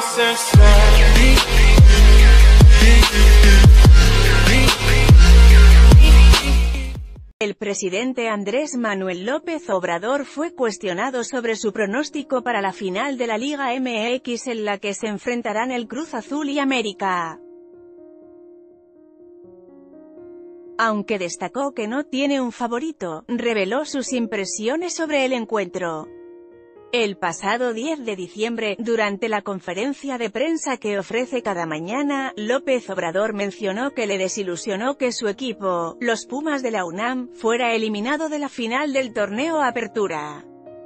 El presidente Andrés Manuel López Obrador fue cuestionado sobre su pronóstico para la final de la Liga MX en la que se enfrentarán el Cruz Azul y América. Aunque destacó que no tiene un favorito, reveló sus impresiones sobre el encuentro. El pasado 10 de diciembre, durante la conferencia de prensa que ofrece cada mañana, López Obrador mencionó que le desilusionó que su equipo, los Pumas de la UNAM, fuera eliminado de la final del torneo Apertura.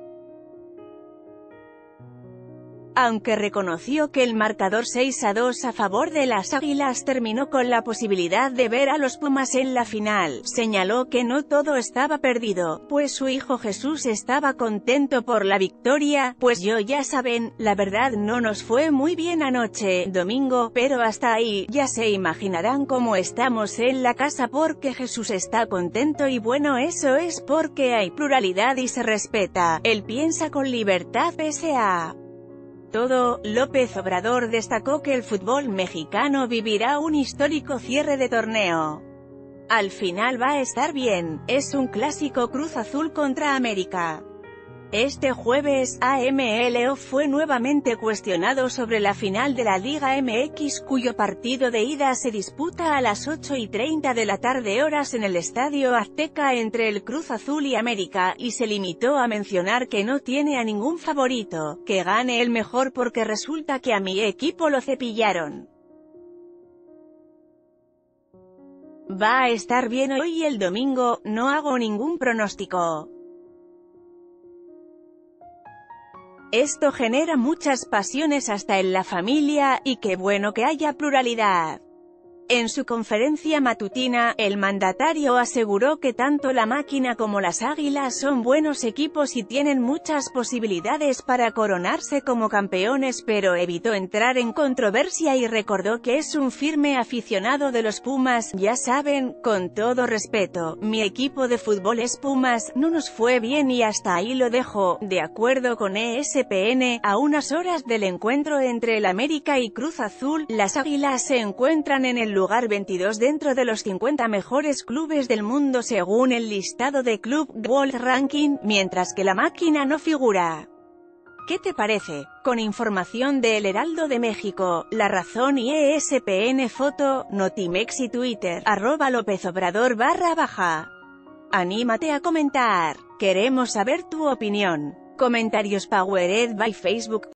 Aunque reconoció que el marcador 6-2 a favor de las Águilas terminó con la posibilidad de ver a los Pumas en la final, señaló que no todo estaba perdido, pues su hijo Jesús estaba contento por la victoria, pues ya saben, la verdad no nos fue muy bien anoche, domingo, pero hasta ahí, ya se imaginarán cómo estamos en la casa porque Jesús está contento y bueno, eso es porque hay pluralidad y se respeta, él piensa con libertad pese a todo. López Obrador destacó que el fútbol mexicano vivirá un histórico cierre de torneo. Al final va a estar bien, es un clásico Cruz Azul contra América. Este jueves, AMLO fue nuevamente cuestionado sobre la final de la Liga MX cuyo partido de ida se disputa a las 8:30 de la tarde horas en el Estadio Azteca entre el Cruz Azul y América, y se limitó a mencionar que no tiene a ningún favorito, que gane el mejor porque resulta que a mi equipo lo cepillaron. Va a estar bien hoy y el domingo, no hago ningún pronóstico. Esto genera muchas pasiones hasta en la familia, y qué bueno que haya pluralidad. En su conferencia matutina, el mandatario aseguró que tanto la Máquina como las Águilas son buenos equipos y tienen muchas posibilidades para coronarse como campeones, pero evitó entrar en controversia y recordó que es un firme aficionado de los Pumas. Ya saben, con todo respeto, mi equipo de fútbol es Pumas, no nos fue bien y hasta ahí lo dejo. De acuerdo con ESPN, a unas horas del encuentro entre el América y Cruz Azul, las Águilas se encuentran en el lugar 22 dentro de los 50 mejores clubes del mundo según el listado de Club World Ranking, mientras que la Máquina no figura. ¿Qué te parece? Con información de El Heraldo de México, La Razón y ESPN Foto, Notimex y Twitter, @LópezObrador _. Anímate a comentar. Queremos saber tu opinión. Comentarios powered by Facebook.